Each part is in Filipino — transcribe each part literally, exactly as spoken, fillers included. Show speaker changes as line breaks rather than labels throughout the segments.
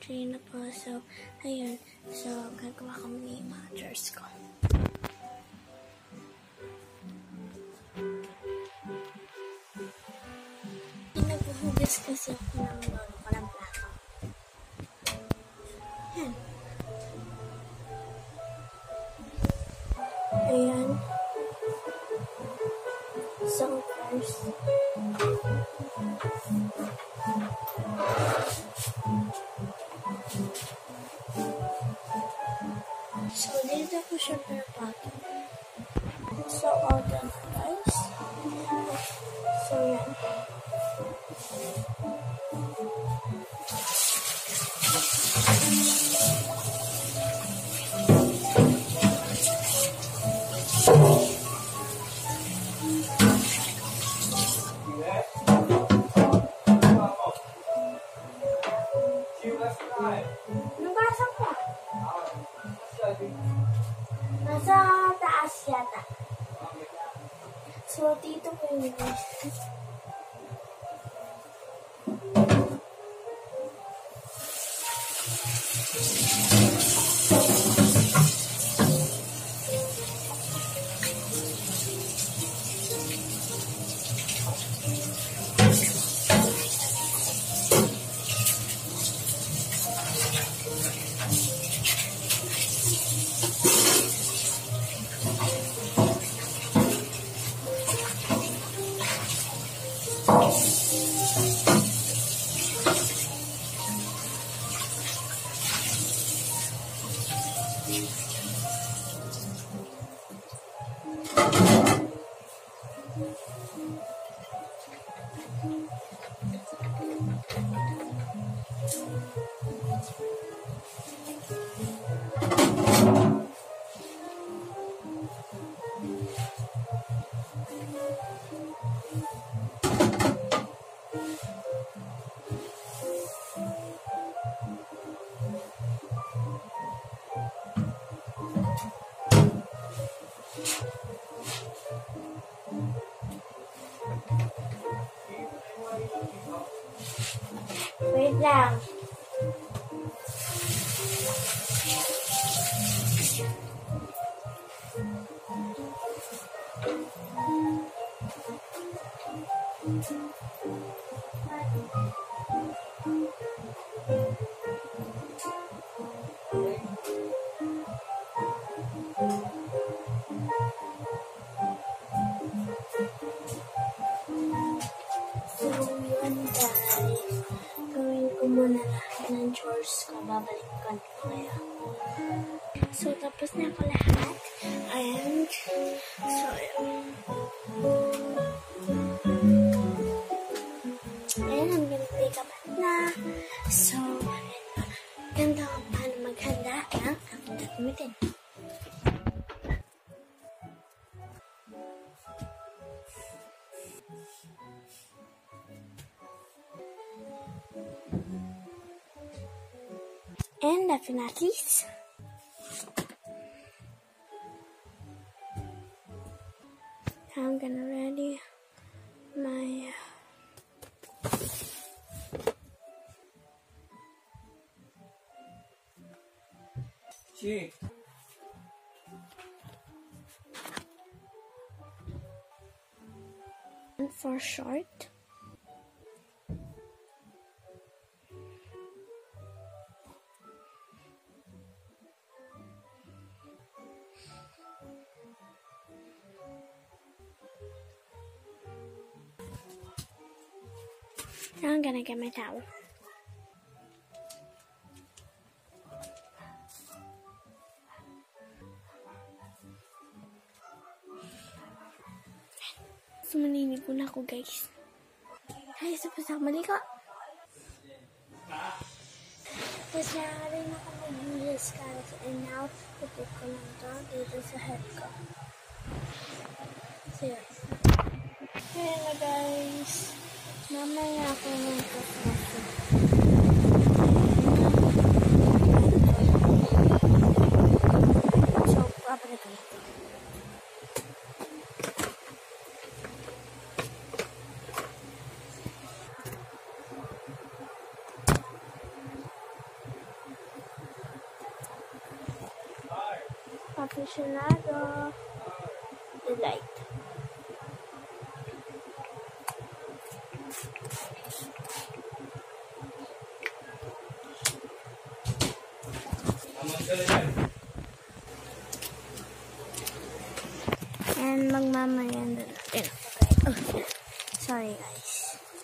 three na po. So, ayun. So, gagawa kami ng mga chores ko. Pinaghuhugas kasi ako ng lolo ko ng plato. Yan. Ayan. So, first, so, dito ko siya pinapato. So, all done, guys. So, yan.
Nabasa ko. Nasa taas yata. So, dito ko yung wait lang. Muna lahat ng chores ko, babalik ko kaya. So, tapos na ako lahat. And, so, ayun. Ayan, I'm gonna take a bath na. So, ayun. Ganda ko paano maghanda ng aking gagamitin. And definitely, I'm gonna ready my
Gee.
and for short. Now I'm gonna get my towel. So, maninigo na ako, guys. Guys, tapos ako maligo. Tapos nakarin ako mag-English guys. And now, puput ko lang ito dito sa head ko. So, yun. Ayan na, guys. Mamaya ako magkakaso. So, babalik ko ito.
aficionado. Delight. And magmamayanda natin. Okay. Oh, sorry guys.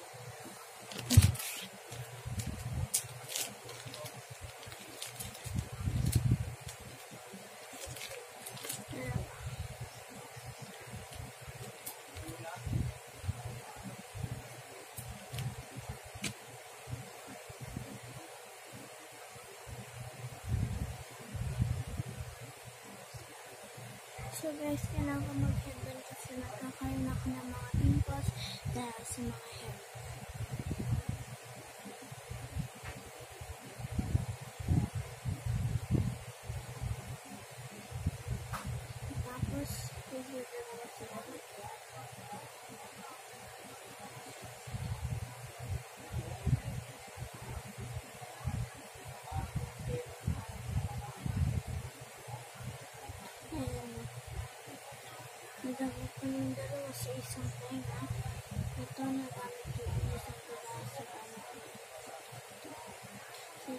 So guys, kailangan ko mag-headband kasi nagkakaroon ako ng mga pimples dahil sa mga hair. Tapos, bibigyan ko na sila. Nagamit ko ng dalawa sa isang tenga. Ito, nagamit ko yung isang dalawa sa ano. So,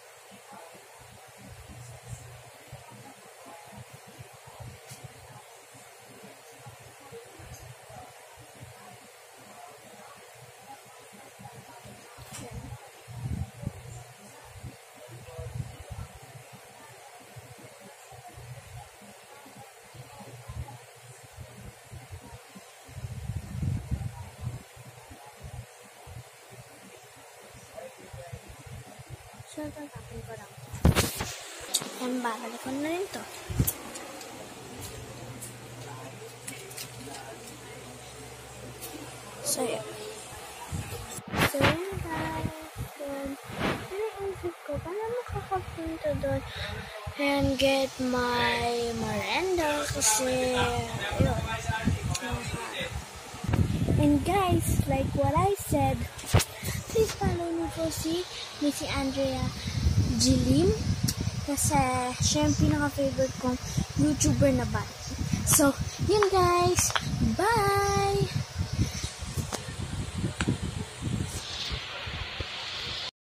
So, tatapin ko lang. And babalik ko na rin to. So, yun. So, yun guys. Yun. Pinaisip ko, paano makakapunta doon and get my merenda kasi, yun. And guys, like what I said, please follow me po si Missy Andrea Jilim kasi siya yung pinaka-favorite kong YouTuber na bat. So, yun guys. Bye!